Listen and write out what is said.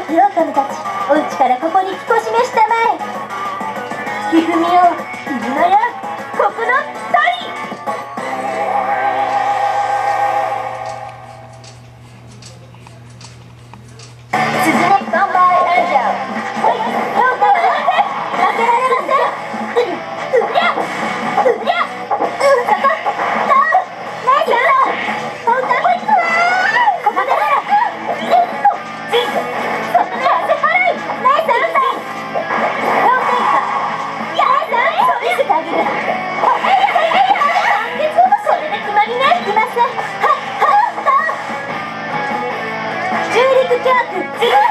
き狼たち、おうちからここに聞こしめしたまえ。ひふみよ、犬のや、ここのたり。スズメコンバイエンジェル。はい、どうか負けられません。うりゃうりゃそこ、どうナイスほんとここでそこで汗払いナイス氷点下やだそれすたぎる半月それで決まりねいきませんはっはっは重力教育